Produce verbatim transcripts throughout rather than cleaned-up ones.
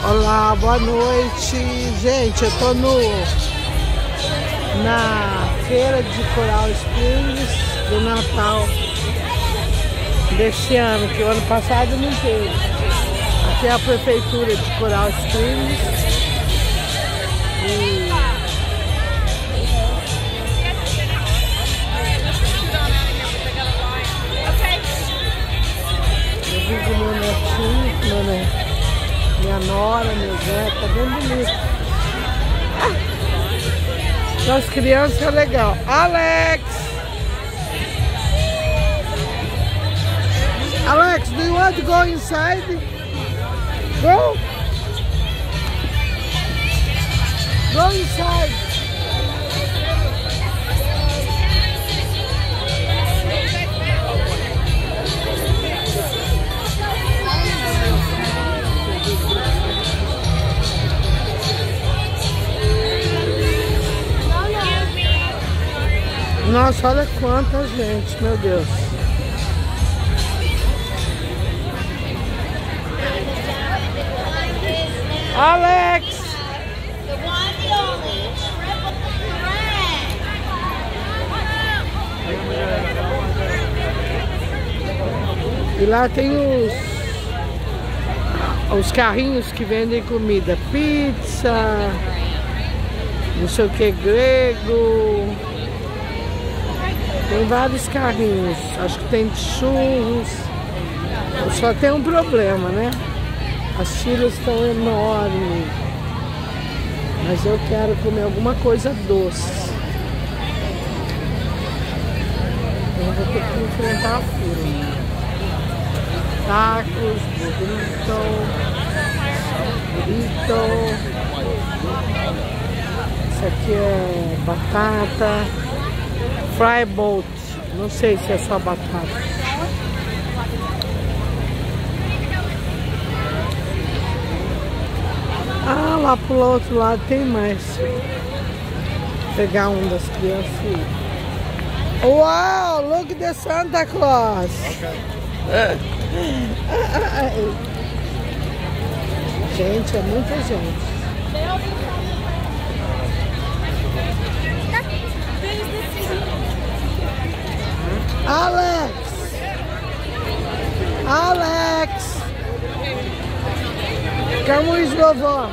Olá, boa noite. Gente, eu tô no na feira de Coral Springs do Natal desse ano, que o ano passado não teve. Aqui é a prefeitura de Coral Springs. E eu vivo meu netinho, meu neto. Minha nora, meu neto, tá bem bonito. Ah, as crianças é legal. Alex! Alex, do you want to go inside? Go! Go inside! Nossa, olha quanta gente, meu Deus. Alex! E lá tem os, os carrinhos que vendem comida. Pizza, não sei o que, grego. Tem vários carrinhos, acho que tem churros. Só tem um problema, né? As filas estão enormes. Mas eu quero comer alguma coisa doce. Eu vou ter que enfrentar a fila. Tacos, burrito, burrito. Isso aqui é batata. Fry boat, não sei se é só batata. Ah, lá pro outro lado tem mais. Vou pegar um das crianças. Uau, look at the Santa Claus. Okay. Gente, é muita gente. Alex! Alex! Come with vovó.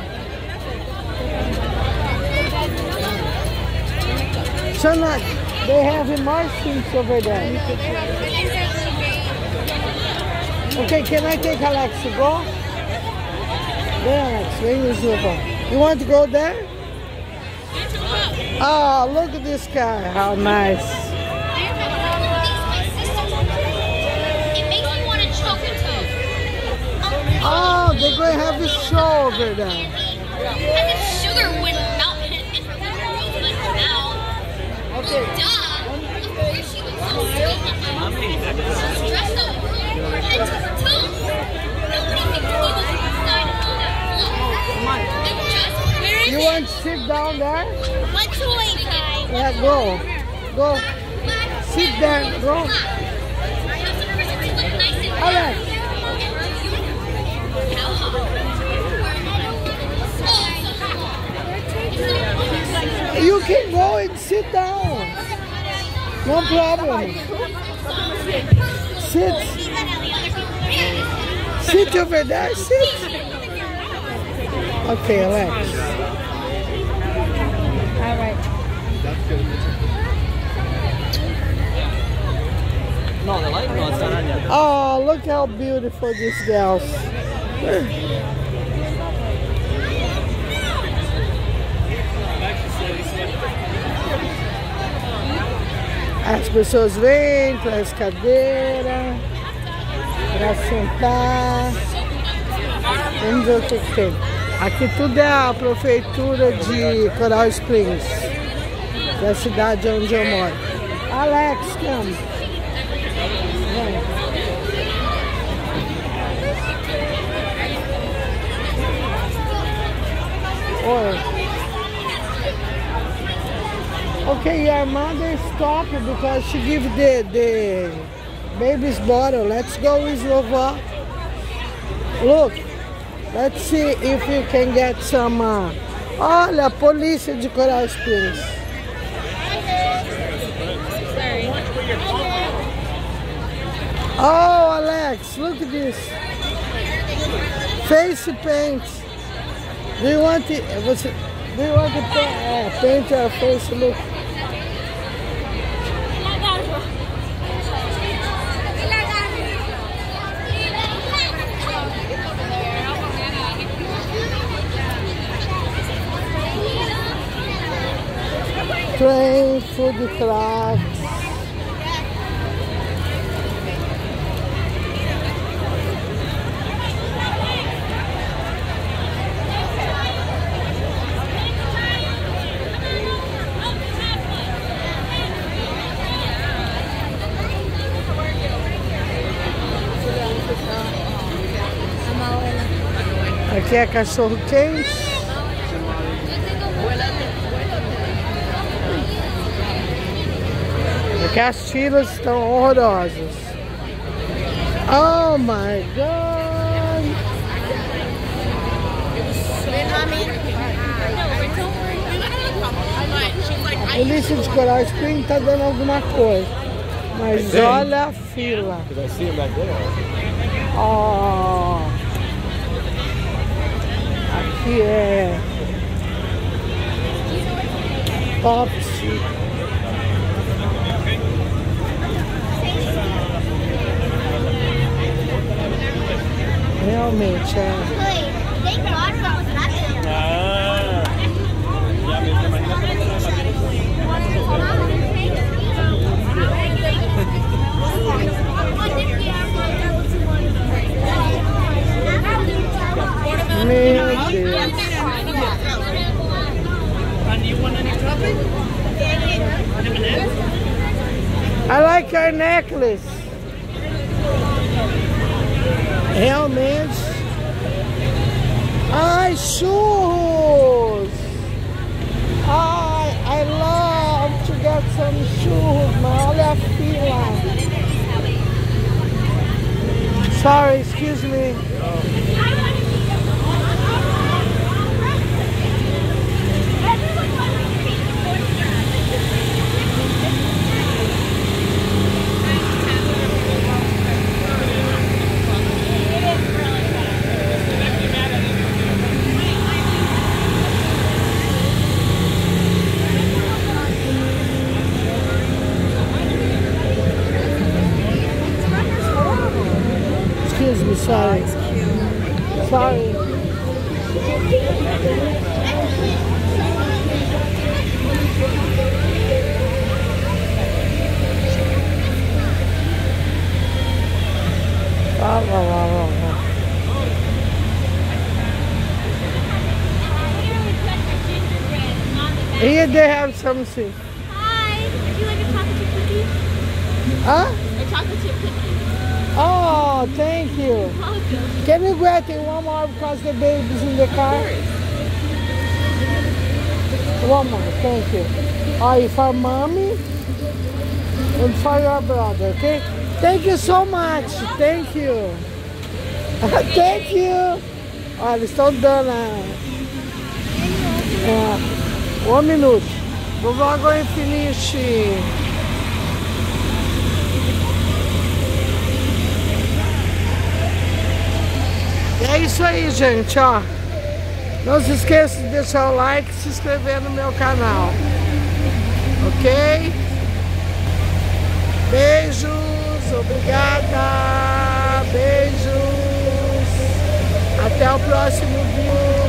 Shana, they have more things over there. Okay, can I take Alex to go? There, Alex, where is vovó? You want to go there? Oh, look at this guy, how nice. Oh, they're going to have a show over there. And the sugar would melt in her mouth. Okay. Duh. Of course she looks so sweet. She's dressed up from her head to her toes. Nobody thinks he was inside of all that blood. You want to sit down there? Let's wait, guys. Yeah, go. Go. Sit there. Go. Alex. You can go and sit down. No problem. Sit. Sit over there. Sit. Okay, Alex. All right. No, the light no, it's not on yet. Oh, look how beautiful these girls. As pessoas vêm para as cadeiras, para sentar. Vamos ver o que que tem. Aqui tudo é a prefeitura de Coral Springs, que é a cidade onde eu moro. Alex, come. Vem. Oi. Okay, your mother stopped because she gave the, the baby's bottle. Let's go with vovó. Look, Let's see if you can get some... Uh... Olha, a polícia de Coral Springs. Oh, Alex, look at this. Face paint. Do you want to, você, do you want to paint, uh, paint your face? Look. Train, food trucks. Aqui é cachorro quente. Aqui as filas estão horrorosas. Oh my God! A polícia de Coral Springs tá dando alguma coisa. Mas olha a fila. Oh! Aqui é Topsy. Realmente é. Meu Deus. I like your necklace. Realmente. Ai, churros. Ai, I love to get some churros, mas olha a fila. Sorry, excuse me. Excuse me, sorry. Sorry. Ah, ah, ah, ah. Here they have something. Hi, would you like a chocolate chip cookie? Huh? A chocolate chip cookie. Oh, thank you. Can you get one more because the baby's in the car? One more, thank you. Oh, for mommy and for your brother, okay? Thank you so much. Thank you. Thank you. Olha, eles estão dando a... É, um minuto. We're going to finish. É isso aí, gente, ó. Não se esqueça de deixar o like e se inscrever no meu canal. Ok? Beijos, obrigada. Beijos. Até o próximo vídeo.